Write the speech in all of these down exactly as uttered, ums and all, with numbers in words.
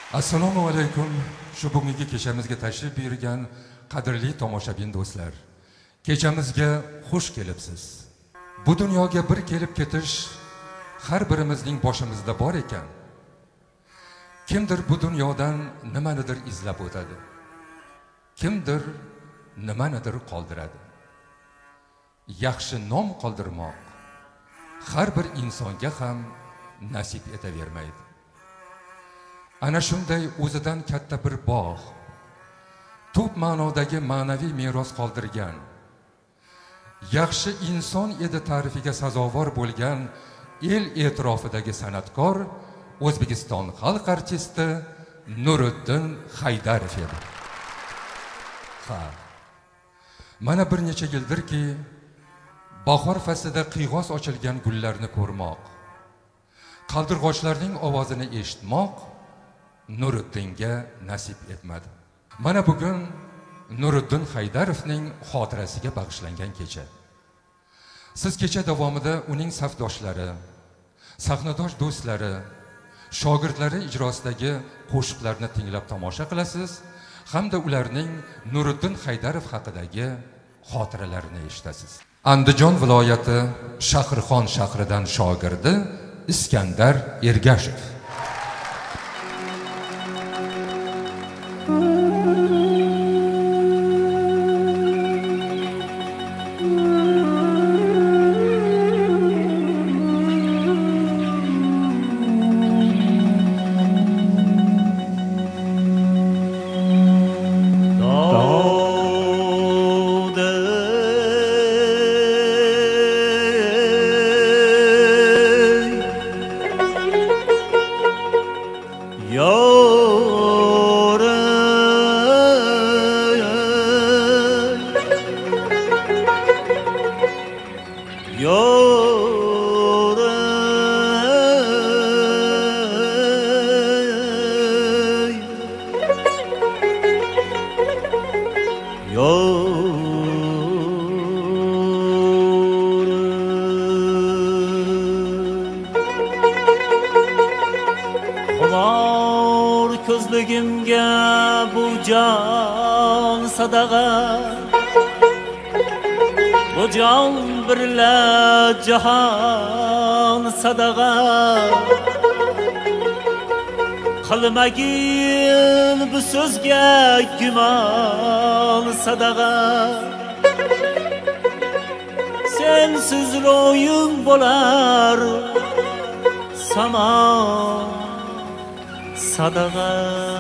Assalomu alaykum. Shu bugungi kechamizga tashrif buyurgan qadrli tomoshabin do'stlar. Kechamizga xush kelibsiz. Bu dunyoga bir kelib ketish har birimizning boshimizda bor ekan. Kimdir bu dunyodan nimanidir izlab o'tadi. Kimdir nimanidir qoldiradi. Yaxshi nom qoldirmoq har bir insonga ham nasib etavermaydi. Ana shunday o'zidan katta bir bog', tub ma'nodagi ma'naviy meros qoldirgan, yaxshi inson edi ta'rifiga sazovor bo'lgan el e'tirofidagi san'atkor O'zbekiston xalq artisti Nuriddin Haydarov edi. Ha. Mana bir necha yildirki, bahor faslida qiyg'os ochilgan gullarni ko'rmoq, qaldirg'ochlarning ovozini eshitmoq Nuriddinga nasib etmadi. Mana bugun Nuriddin Haydarovning xotirasiga bag'ishlangan kecha. Siz kecha davomida uning safdoshlari, sahnadosh do'stlari, shogirdlari ijrosidagi qo'shiqlarni tinglab tomosha qilasiz hamda ularning Nuriddin Haydarov haqidagi xotiralarini eshitasiz. Andijon viloyati Shahrixon shahridan shogirdi Iskandar Ergashev. Jahon sadaqa qilmagin bu so'zga gumon sadaqa sensiz ro'yim bo'lar samo sadaqa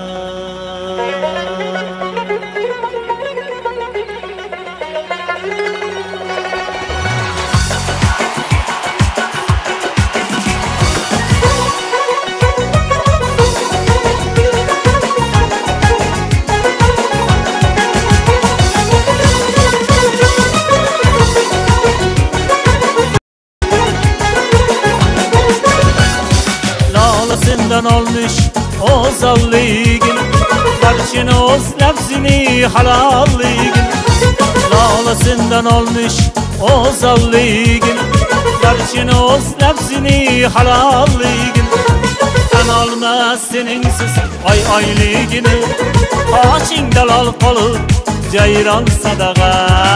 olmuş o'zalligin barchini o'z nafsini halolligin lolasindan olmuş o'zalligin barchini o'z nafsini halolligin tan olmas seningsiz oy oyligini qoching dalol qolib jayron sadaqa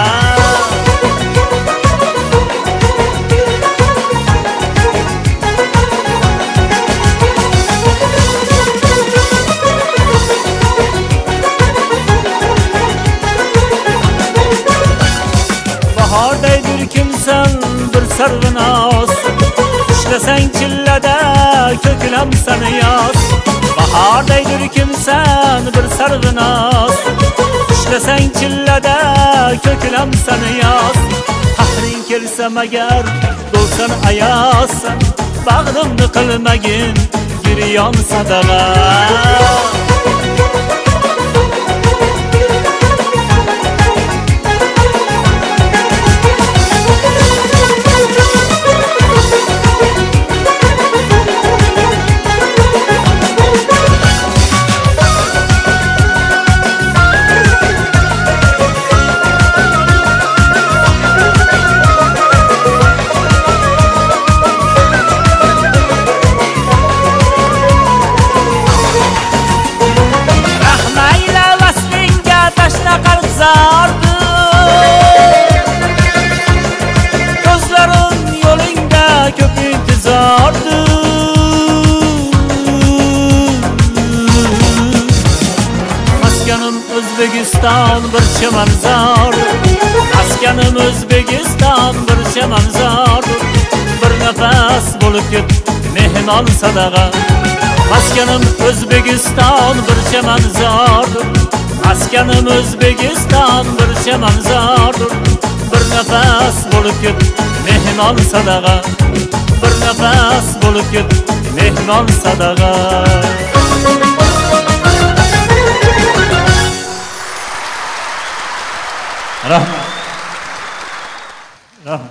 Bahordaydir kimsan bir sarg'inoz ishlasang chillada ko'klam sani yoz Bahordaydir kimsan bir sarg'inoz ishlasang chillada ko'klam sani yoz Qahring kelsa magar bo'lsan ayozsan bag'rimni qilmagin giryon sadaqa intizordir. Maskanim O'zbekiston bir chamanzor, maskanim O'zbekiston bir chamanzor, bir nafas bo'lib ket mehmon sadaqa. Maskanim O'zbekiston bir chamanzor, maskanim O'zbekiston bir chamanzor, bir nafas bo'lib ket mehmon sadaqa, bir nafas bo'lib ket mehmon sadaqa. Rahmat. Rahmat.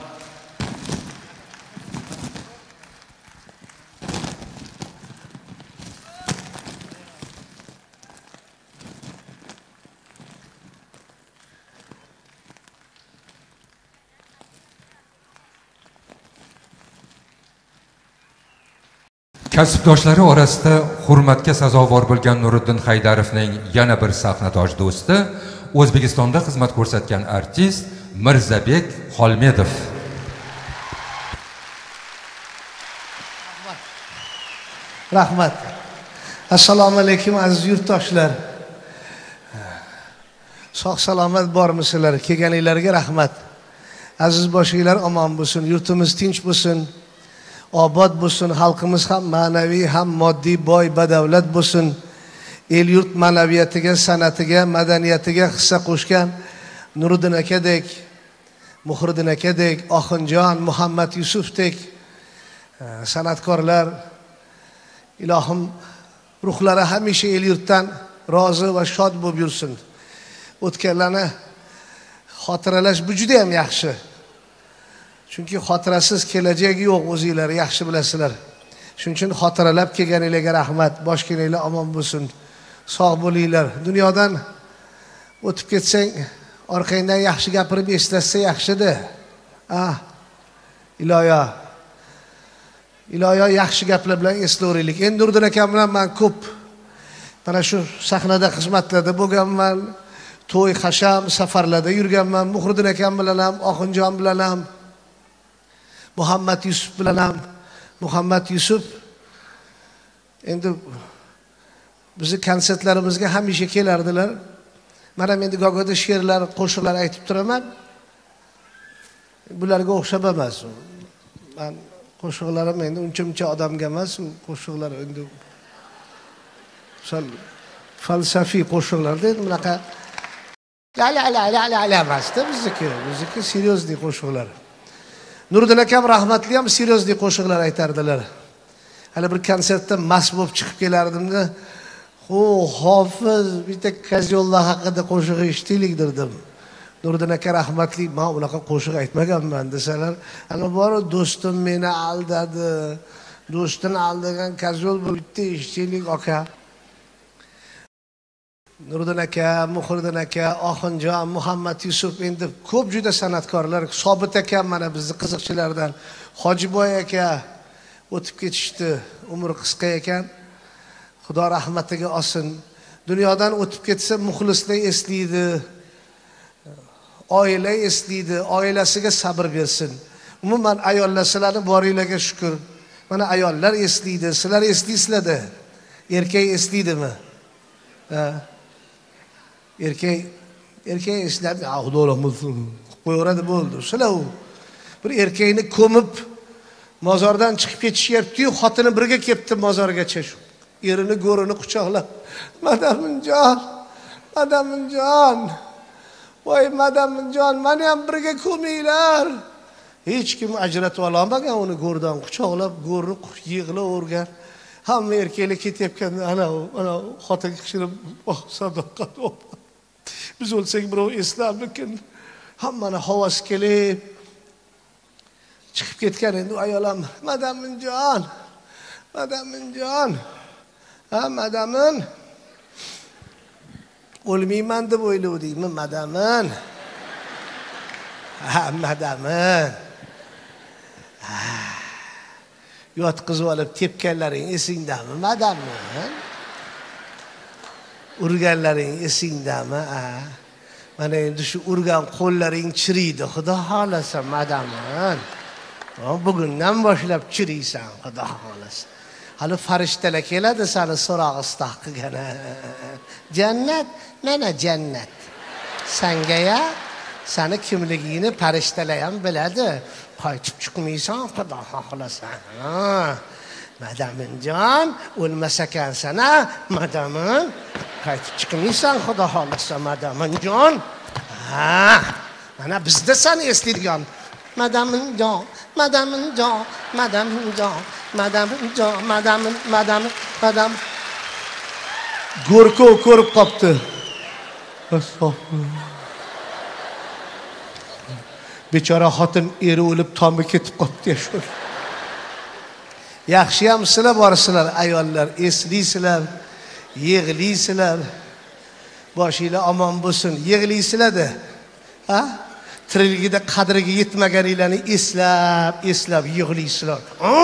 Kasbdoshlari orasida hurmatga sazovor bo'lgan Nuriddin Haydarovning yana bir sahnadosh do'sti, O'zbekistonda xizmat ko'rsatgan artist Mirzabek Xolmedov. Rahmat. Assalomu alaykum aziz yurtdoshlar. Sog' salomat bormisizlar? Kelganinglarga rahmat. Aziz boshinglar omon bo'lsin, yurtimiz tinch bo'lsin, obod bo'lsin, xalqimiz ham ma'naviy ham moddiy boy badavlat bo'lsin. El yurt ma'naviyatiga, san'atiga, madaniyatiga hissa qo'shgan Nuriddin akadek, Muhriddin akadek, Oxinjon, Muhammad Yusufdek san'atkorlar, ilohim ruhlari hamisha el yurtdan rozi va shod bo'lib yursin. O'tganlarni xotiralash bu juda ham yaxshi. Chunki xotirasiz kelajak yo'q, o'zinglar yaxshi bilasizlar. Shuning uchun xotiralab kelganinglarga rahmat. Boshinglar omon bo'lsin. Sog' bo'linglar. Dunyodan o'tib ketsang, orqangdan yaxshi gapirib eslatsa yaxshi-da. Ah, iloyo. Iloyo yaxshi gaplar bilan eslaylik. Endi Nuriddin akam bilan men ko'p mana shu sahnada xizmatlarda bo'lganman. To'y, hasham, safarlarda yurganman. Muhriddin akam bilan ham, Oxinjon bilan ham, Muhammad Yusuf bilan ham. Muhammad Yusuf endi bizni konsertlarimizga hamisha kelardilar. Mana men endi gogoda she'rlar, qo'shiqlar aytib turaman. Bularga o'xshab emas. Men qo'shiqlarim endi uncha-muncha odamga emas, qo'shiqlar endi sal falsafiy qo'shiqlarda endi bunaqa la la la la la la emasda bizniki. Bizniki seriozli qo'shiqlar. Nuriddin akam rahmatli ham seriozli qo'shiqlar aytardilar. Hali bir konsertda mast bo'lib chiqib kelardimda, "Ho, Hofiz, bitta Kazyolla haqida qo'shiq eshitdik" derdim. Nuriddin aka rahmatli, "Men unaqa qo'shiq aytmaganman" desalar, "Ana bor do'stim meni aldadi. Do'stini aldagan Kazyol bu bitta eshitdik aka." Nuriddin aka, Muhriddin aka, Oxinjon, Muhammad Yusuf endi ko'p juda san'atkorlar, Sobit aka mana bizni qiziqchilardan, Hojiboy aka o'tib ketishdi, umri qisqa ekan. Xudo rahmatiga olsin. Dunyodan o'tib ketsa muxlislar eslaydi, oila eslaydi, oilasiga sabr bersin. Umuman ayollar sizlarni boringlarga shukr. Mana ayollar eslaydi, sizlar eslaysizlar-da. Erkak eslaydimi? Ha. Erkak erkak eslab, "Xudo rahmatsin" qo'yaveradi bo'ldi. Sizlar u bir erkakni ko'mib mozordan chiqib ketishyapti-yu, xotini birga kelibdi mozorgacha shu. Erini go'rini quchoqlab, "Madaminjon, Madaminjon. Voy Madaminjon, meni ham birga ko'minglar." Hech kim ajratib olmagan uni go'rdan quchoqlab, go'rni yig'lavergan. Hamma erkaklar ketayotganda ana ana xotin kishini oh sadoqat op. Biz o'lsak birov eslarmikin? Hammani havas kelib chiqib ketgan endi ayol ham, "Madaminjon, Madaminjon. Ha, madamin. O'lmayman deb o'ylovdingmi, madamin? Ha, madamin. Ha. Yotqizib olib tepganlaring esingdami, madamin? Urganlaring esingdami? Ha. Mana endi shu urgan qo'llaring chiriydi, xudo xolasa, madamin. Bugundan boshlab chiriysan, xudo xohlasa. Hali farishtalar keladi seni so'roq istoq qilgani. Jannat, mana jannat. Senga ya, seni kimligingni farishtalar ham biladi. Qaytib chiqmaysan, xudo xohlasa. Madaminjon, o'lmasakan sana, madamin. Qaytib chiqmaysan, xudo xohlasa, madaminjon. Ha, mana bizda seni eslaydigan. Madaminjon, madaminjon, madaminjon, madaminjon, madamin, madamin, madam. Go'rkov ko'rib qopti. Bechora xotin eri o'lib tomi ketib qopti ya shu. Yaxshi ham sizlar borsizlar ayollar, eslaysizlar, yig'laysizlar. Boshinglar omon bo'lsin, yig'laysizlar-da. Ha? Tirikligida qadriga yetmaganinglarni eslab, eslab yig'laysizlar.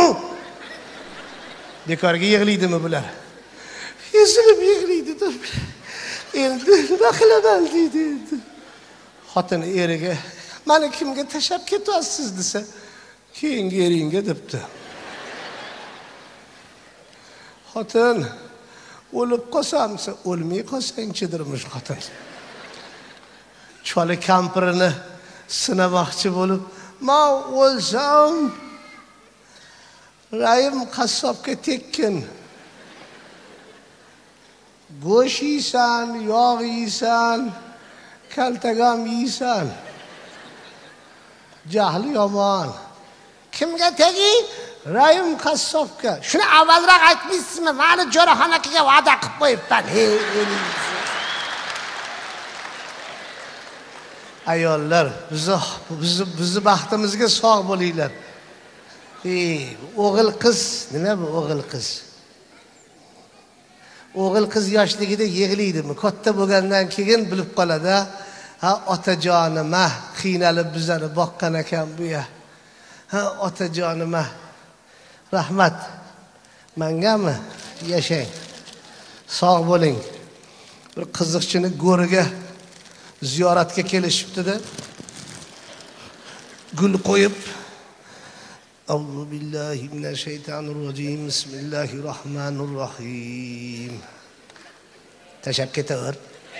Bekorga yig'laydimi bular? Ezilib yig'laydi-da. Endi nima qilaman deydi. Xotin eriga, "Meni kimga tashlab ketyapsiz?" desa, "Keyingi eringga" debdi. Xotin o'lib qolsamsa, o'lmay qolsang-chidirmish xotin. Choli kampirini sinamoqchi bo'lib, "Men o'lsam, Rayim qassobga tekkin. Go'sht yeysan, yog' yeysan, kaltagam yeysan. Jahli yomon. Kimga tegi? Rayim qassobga. Shuni avvalroq aytmaysizmi? Meni jo'raxonaga va'da qilib qo'yibman." Hey, ayollar, bizni bizni bizni baxtimizga sog' bo'linglar. Ey, o'g'il qiz, nima bu o'g'il qiz? O'g'il qiz yoshligida yig'laydimi? Katta bo'lgandan keyin bilib qoladi. Ha, otajonim, ha, qiynalib bizani boqqan ekan bu ya. Ha, otajonim, ha. Rahmat. Mangami? Yashang. Sog' bo'ling. Bir qiziqchini go'riga ziyoratga kelishibdi-da. Gul qo'yib, Allohu billahi minash shaytonir-rojim. Bismillahirrohmanirrohim. Tashab ketaver.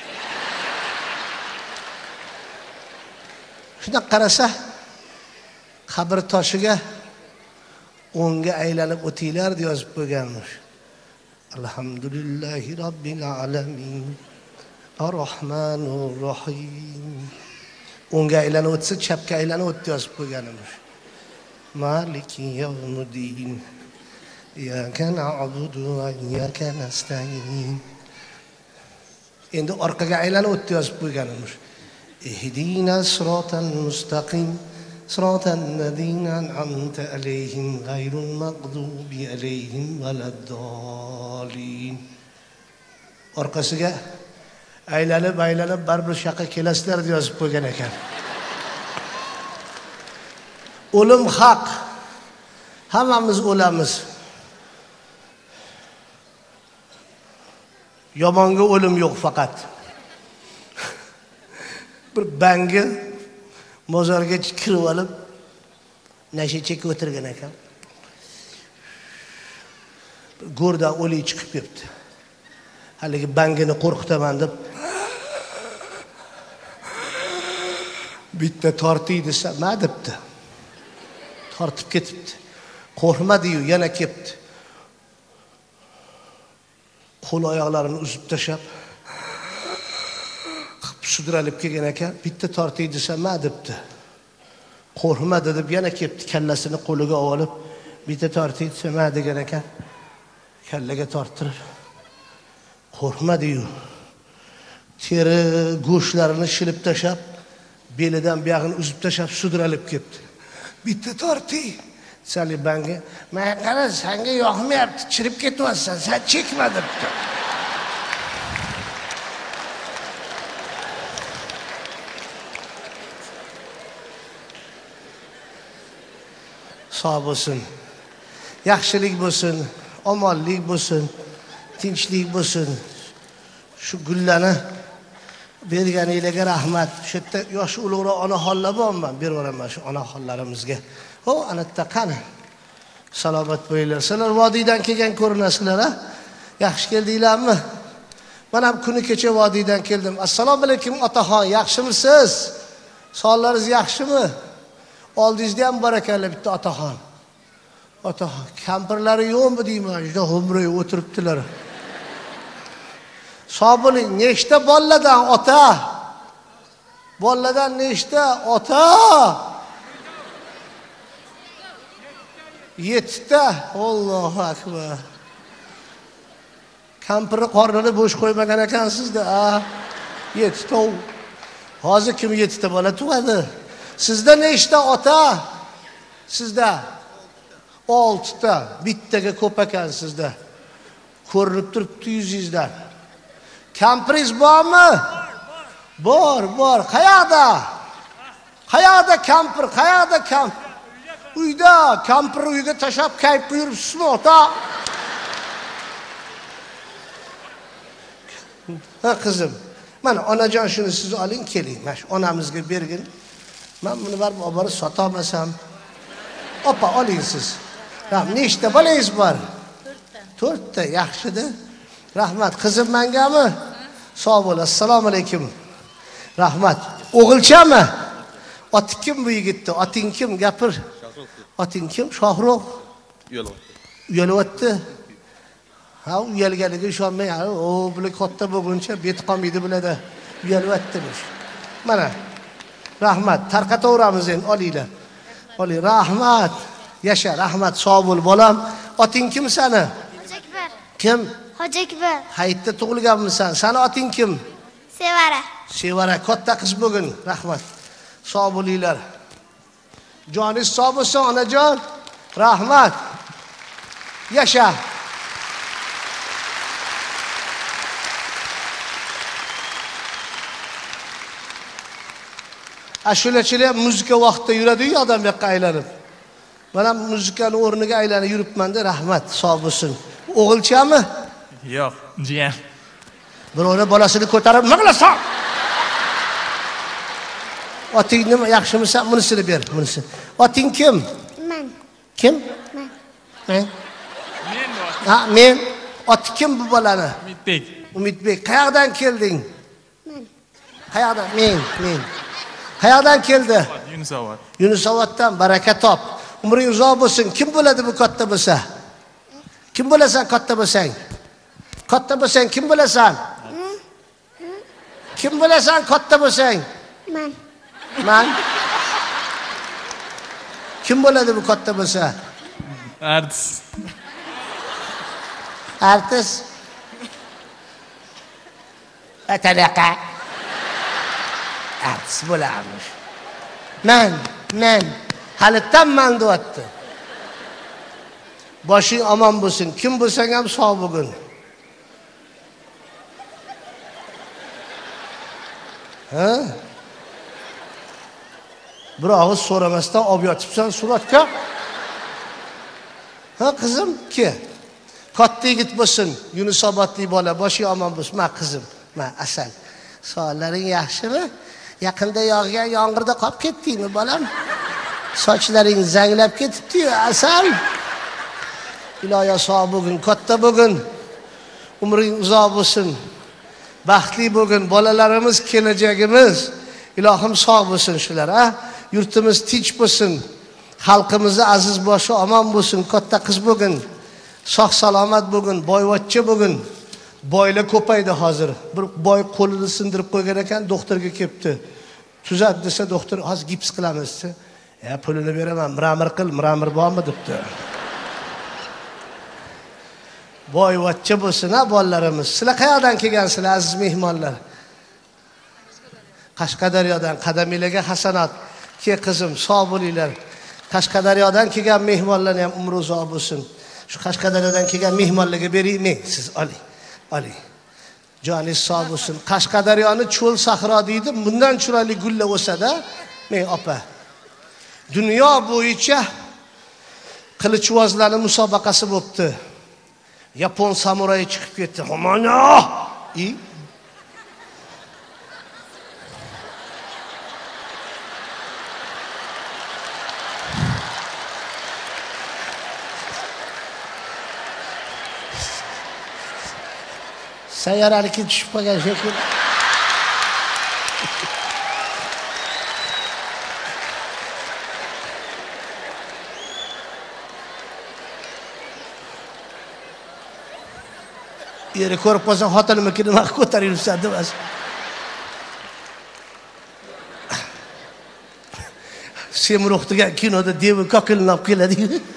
Shuna qarasa, qabr toshiga o'ngga aylanib o'tinglar deb yozib qo'yganmish. Alhamdulillahi robbil alamin. Ar-Rahmanur Rahim. O'ngga aylanib o'tsa, chapga aylanib o'tdi yozib qo'yganimiz. Maliki yawmiddin. Iyyaka na'budu va iyyaka nasta'in. Endi orqaga aylanib o'tdi yozib qo'yganimiz. Ihdinas siratal mustaqim. Siratal ladzina an'amta alayhim ghayril maghdubi alayhim valaddallin. Orqasiga aylanib aylanib baribir shaqa kelasizlar deb yozib qo'ygan ekan. O'lim haq. Hammamiz o'lamiz. Yomonga o'lim yo'q faqat. Bir bangi mozorga kirib olib nasha chekib o'tirgan ekan. Go'rdan o'lik chiqib ketdi. Haligi bangini qo'rqitaman deb bitta tortiy desa, "Ma" debdi. Tortib ketibdi. Qo'rqmadi-yu, yana ketdi. Qo'l oyoqlarini uzib tashab sudralib kelgan ekan, bitta tortiy desa, "Ma" debdi. Qo'rqmadi deb yana ketdi, kallasini qo'liga olib, bitta tortiy desa, "Ma" degan ekan. Kallaga torttirib qo'rqmadi-yu. Teri go'shtlarini shilib tashab, belidan buyog'ini uzib tashab sudralib ketdi. Bitta tortiy. Salibanga, "Men qara, senga yoqmayapti, chirib ketyapsan, sen chekma" debdi. Sog' bo'lsin, yaxshilik bo'lsin, omonlik bo'lsin, tinchlik bo'lsin. Shu gullarni berganingizga rahmat. Shu yerda yosh ulug'roq onaxonlar bormi? Beraman shu onaxonlarimizga. Ho, anatta qani. Salomat bo'linglar. Sizlar vodiydan kelgan ko'rinasizlar, ha? Yaxshi keldinglarmi? Men ham kuni kecha vodiydan keldim. Assalomu alaykum otaxon, yaxshimisiz? Sonlaringiz yaxshimi? Oldingizda ham barakalla bitta otaxon. Otaxon, kampirlari yo'qmi deyman, juda humroy o'tiribdilar. Sog' bo'ling, nechta boladan ota? Boladan nechta ota? Yettita. Allohu akbar. Kampirni qornini bo'sh qo'ymagan ekansizda, a? Yettita. Hozir kim yettita bola tug'adi? Sizda nechta ota? Sizda oltita. Bittaga ko'p ekan sizda. Ko'rinib turibdi yuzingizdan. Kampiringiz bormi? Bor, bor. Qayerda? Qayerda kampir? Qayerda kampir? Uyda, kampir uyga tashab kayf yuribsizmi, ota? Ha qizim, mana onajon shuni siz oling keling, mana onamizga bergin. Men buni barib olib sota olmasam. Opa, oling siz. Ram, nechta bolangiz bor? to'rtta. to'rtta, yaxshi-da. Rahmat, qizim mengami? Sog' bo'l. Assalomu alaykum. Rahmat. O'g'ilchami? Oti kim bu yigitni? Oting kim? Gapir. Oting kim? Shohruh. Uyalyapti. Uyalyapti. Ha, uyalganiga ishonmay, o bular katta bo'lguncha bet qolmaydi bularda. Uyalyaptimish. Mana. Rahmat. Tarqataveramiz endi, olinglar. Oling, rahmat. Yasha, rahmat, sog' bo'l bolam. Oting kim seni? Hojakbar. Kim? Hojakbar. Hayitda tug'ilganmisan. Seni oting kim? Sevara. Sevara, katta qiz bugun. Rahmat. Sog' bo'linglar. Joningiz sog' bo'lsin, onajon. Rahmat. Yasha. Ashulachilar muzika vaqtida yuradi-yu odam yoqqa aylanib. Mana muzikani o'rniga aylanib yuribman-da, rahmat, sog' bo'lsin. O'g'ilchami? Yo'q, jiyan. Birovni bolasini ko'tarib, nima qilasan? Oting nima, yaxshimisan? Bunisini ber, bunisini. Oting kim? Men. Kim? Men. Men. Men bor. Ha, men. Oti kim bu bolani? Umidbek. Umidbek, qayerdan kelding? Men. Qayerdan? Men, men. Qayerdan keldi? Yunusobod. Yunusoboddan, baraka top. Umring uzoq bo'lsin. Kim bo'ladi bu katta bo'lsa? Kim bo'lasan katta bo'lsang? Katta bo'lsang kim bo'lasan? Kim bo'lasan katta bo'lsang? Men. Men. Kim bo'ladi bu katta bo'lsa? Artist. Artist. Atanaqa. Artist bo'larmish. Men, men halitdan men deyapti. Boshing omon bo'lsin. Kim bo'lsang ham sog' bugun. Ha? Bir og'iz so'ramasdan olib yotibsan suratga. Ha qizim, ki. Katta yigit bo'lsin, Yunusobodlik bola, boshing omon bo'lsin. Ma qizim, ma asal. Sog'laring yaxshimi? Yaqinda yog'gan yomg'irda qolib ketdingmi, bolam? Sochlaring zanglab ketibdi-yu, asal. Iloyo sog' bugun, katta bugun. Umring uzoq bo'lsin. Baxtli bugun, bolalarimiz kelajagimiz. Ilohim sog' bo'lsin shular, ha? Yurtimiz tinch bo'lsin. Xalqimizni aziz boshi omon bo'lsin. Katta qiz bugun. Sog' salomat bugun, boyvachcha bugun. Boylar ko'paydi hozir. Bir boy qo'lini sindirib qo'ygan ekan, doktorga kelibdi. Tuzat desa doktor, hozir gips qilamiz desa, "Ya pulini beraman, miramir qil, miramir bormi?" debdi. Boyvachcha bo'lsin, ha bolalarimiz. Sizlar qayerdan kelgansizlar, aziz mehmonlar? Qashqadaryodan. Qadaminglarga hasanat. Ke qizim, sog' bo'linglar. Qashqadaryodan kelgan mehmonlarni ham umri uzoq bo'lsin. Shu Qashqadaryodan kelgan mehmonlarga beraymi? Siz oling. Oling. Joningiz sog' bo'lsin. Qashqadaryoni cho'l sahro deydi. Bundan chiroyli gulla o'sada, men opa. Dunyo bo'yicha qilichvozlarning musobaqasi bo'pti. Yapon samurayi chiqib ketdi. Homano! I Sayyoralikka tushib qolgan shekil. Eri ko'rib qolsa xotinimniki nima ko'tarib yursan demas. Semruh degan kinoda devi kokilinib keladi.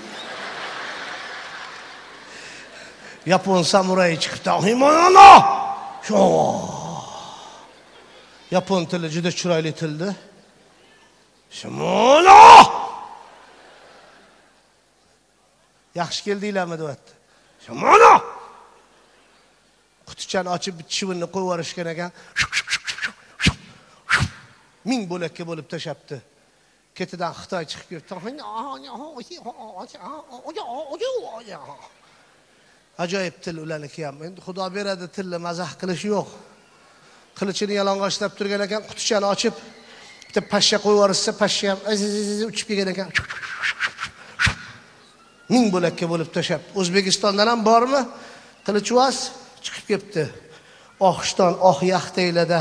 Yapon samuray chiqibdi. Himoyano! Sho. Yapon tili juda chiroyli tildi. Shimono! Yaxshi keldinglarmi deyapti. Shimono! Qutichani ochib chivinni qo'yib yuborishgan ekan. Ming bo'lakka bo'lib tashabdi. Ketidan Xitoy chiqib ketdi. Ajoyib til ularniki ham. Endi Xudo beradi tilni mazah qilish yo'q. Qilichini yalang'ochlab turgan ekan, qutichani ochib bitta pashsha qo'yib yuborsa, pashsha ham uchib kelgan ekan. Ming bo'lakka bo'lib tashabdi. O'zbekistondan ham bormi? Qilichvoz chiqib ketdi. Oqishton, oq yaxtaylarda,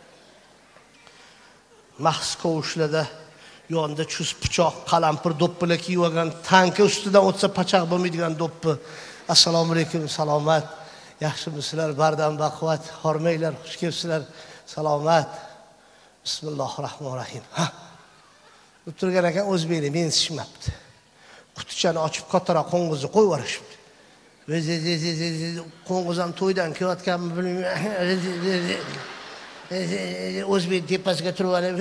mahs qovushlarda, yonida chus pichoq, qalampir do'ppilar kiyib olgan, tanki ustidan o'tsa pachaq bo'lmaydigan do'ppi. Assalomu alaykum, salomat. Yaxshimisizlar? Bardam baquvvat, hormanglar, xush kelibsizlar. Salomat. Bismillahirrohmanirrohim. Ha. O'tirgan ekan o'zbekni mensishmabdi. Qutichani ochib kattaroq qo'ng'izni qo'yib yuborishibdi. Qo'ng'iz ham to'ydan kelayotganmi bilmayman. O'zbek tepasiga turib olib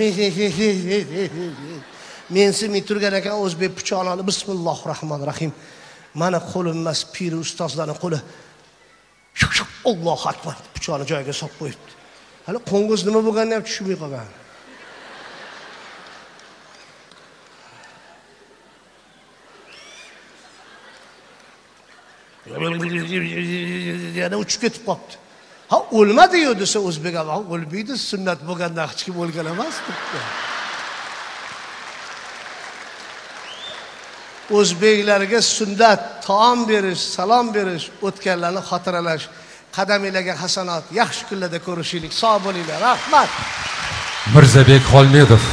mensimay turgan ekan, o'zbek pichoqni olib bismillahirrohmanirrohim. Mana qo'lim emas, piri ustozlarning qo'li. Allohu akbar, pichoqni joyiga solib qo'yibdi. Hali qo'ng'iz nima bo'lganini ham tushunmay qolgan. Yana uchib ketib qolibdi. Ha, o'lmadi-yu desa o'zbek ham o'lmaydi, sunnat bo'lgandan hech kim o'lgan emas debdi. O'zbeklarga sunnat taom berish, salom berish, o'tganlarni xotiralash, qadaminglarga hasanat, yaxshi kunlarda ko'rishaylik, sog' bo'linglar. Rahmat. Mirzabek Xolmedov.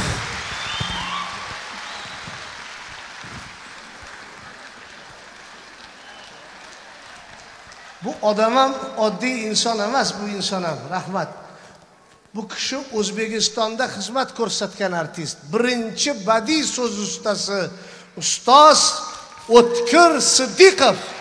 Bu odam ham oddiy inson emas, bu inson ham. Rahmat. Bu kishi O'zbekistonda xizmat ko'rsatgan artist. Birinchi badiiy so'z ustasi, ustoz O'tkir Siddiqov.